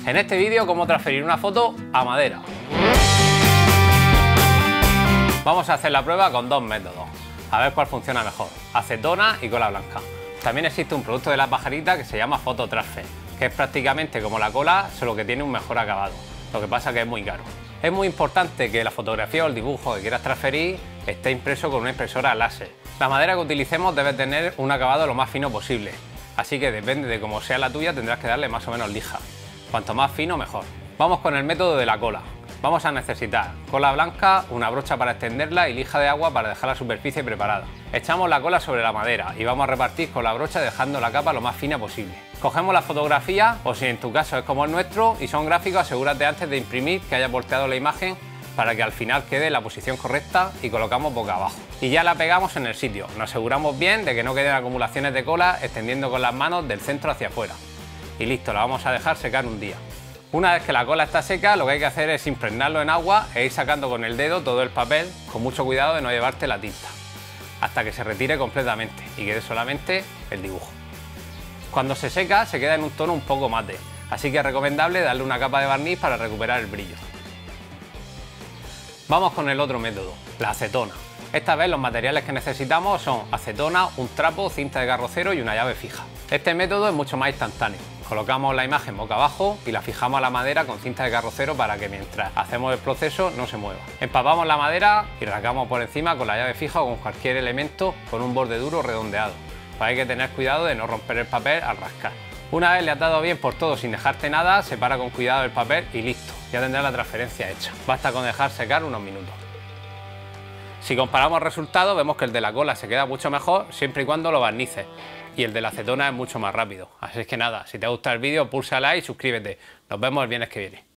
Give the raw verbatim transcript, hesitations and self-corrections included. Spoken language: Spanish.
En este vídeo, cómo transferir una foto a madera. Vamos a hacer la prueba con dos métodos, a ver cuál funciona mejor, acetona y cola blanca. También existe un producto de la pajarita que se llama Photo Transfer, que es prácticamente como la cola, solo que tiene un mejor acabado, lo que pasa que es muy caro. Es muy importante que la fotografía o el dibujo que quieras transferir esté impreso con una impresora láser. La madera que utilicemos debe tener un acabado lo más fino posible, así que depende de cómo sea la tuya tendrás que darle más o menos lija. Cuanto más fino mejor. Vamos con el método de la cola. Vamos a necesitar cola blanca, una brocha para extenderla y lija de agua para dejar la superficie preparada. Echamos la cola sobre la madera y vamos a repartir con la brocha dejando la capa lo más fina posible. Cogemos la fotografía, o si en tu caso es como el nuestro y son gráficos, asegúrate antes de imprimir que hayas volteado la imagen para que al final quede en la posición correcta y colocamos boca abajo. Y ya la pegamos en el sitio. Nos aseguramos bien de que no queden acumulaciones de cola extendiendo con las manos del centro hacia afuera. Y listo, la vamos a dejar secar un día. Una vez que la cola está seca, lo que hay que hacer es impregnarlo en agua e ir sacando con el dedo todo el papel, con mucho cuidado de no llevarte la tinta, hasta que se retire completamente y quede solamente el dibujo. Cuando se seca, se queda en un tono un poco mate, así que es recomendable darle una capa de barniz para recuperar el brillo. Vamos con el otro método, la acetona. Esta vez los materiales que necesitamos son acetona, un trapo, cinta de carrocero y una llave fija. Este método es mucho más instantáneo. Colocamos la imagen boca abajo y la fijamos a la madera con cinta de carrocero para que mientras hacemos el proceso no se mueva. Empapamos la madera y rasgamos por encima con la llave fija o con cualquier elemento con un borde duro redondeado. Pues hay que tener cuidado de no romper el papel al rascar. Una vez le has dado bien por todo sin dejarte nada, separa con cuidado el papel y listo, ya tendrás la transferencia hecha. Basta con dejar secar unos minutos. Si comparamos resultados, vemos que el de la cola se queda mucho mejor siempre y cuando lo barnices, y el de la acetona es mucho más rápido. Así es que nada, si te ha gustado el vídeo, pulsa like y suscríbete. Nos vemos el viernes que viene.